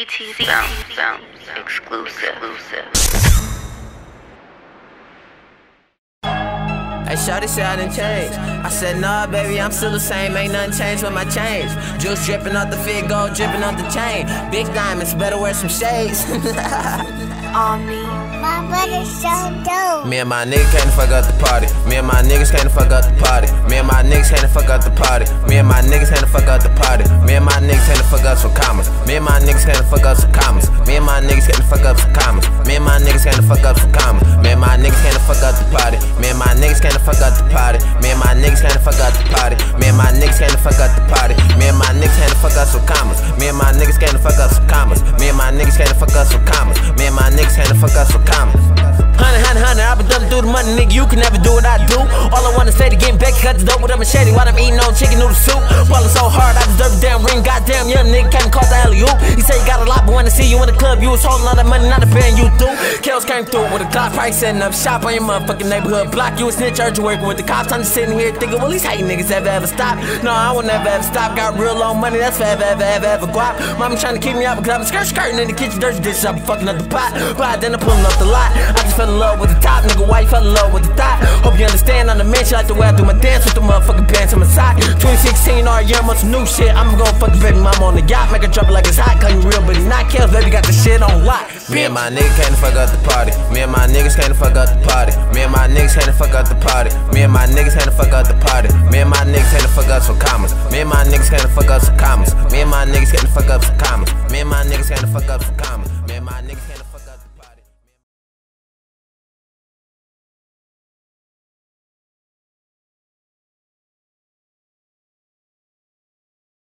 CTC Sounds exclusive. Hey, shawty said I didn't change. I said, nah, baby, I'm still the same. Ain't nothing changed with my change. Juice dripping off the fit, gold dripping off the chain. Big diamonds, better wear some shades. On me. My brother's so dope. Me and my niggas came to fuck up the party. Me and my niggas came to fuck up the party. Me and my niggas came to fuck up the party. Me and my niggas came to fuck up the party. Me and my niggas came to fuck up some commas. Me and my niggas came to fuck up some commas. Me and my niggas came to fuck up some commas. Me and my niggas came to fuck up some commas. Me and my niggas came to fuck up the party. Me and my niggas came to fuck up the party. Me and my niggas came to fuck up the party. Me and my niggas came to fuck up the party. Me and my niggas came to fuck up some commas. Me and my niggas came to fuck up some commas. Me and my niggas came to fuck up some commas. Me and my niggas came to fuck up some commas. Honey, I been done through the money, nigga, you can never do what I do. All I wanna say to getting back, cut the dope with a machete while I'm eating on chicken noodle soup. Ballin' so hard, I deserve a damn ring, goddamn young nigga came and caught the alley-oop. He said you got a lot, but when I see you in the club, you was holding all that money, not a paying you through. Kels came through with a Glock, price setting up shop on your motherfucking neighborhood block. You a snitch, heard you working with the cops, I'm just sitting here thinking, well, these hating niggas ever stop. No, I will never ever stop, got real low money, that's forever, ever guap. Mama trying to keep me out because I'm skirting in the kitchen, dirty dishes, I'm fucking up the pot. But then I'm pulling up the lot, I just fell in love with the top, nigga, why you fell in love with the thought? Hope you understand, I'm the man, she like the way I do my dance with the motherfucking pants on my side. 2016, all year, much new shit, I'ma go fuck the baby mama on the yacht, make her drop it like it's hot, call you real, but he not kills, baby got the shit on lock. Me and my niggas came to fuck up the party. Me and my niggas came to fuck up the party. Me and my niggas came to fuck up the party. Me and my niggas came to fuck up the party. Me and my niggas came to fuck up some commas. Me and my niggas came to fuck up some commas. Me and my niggas came to fuck up some commas. Me and my niggas came to fuck up some commas. Me and my niggas came to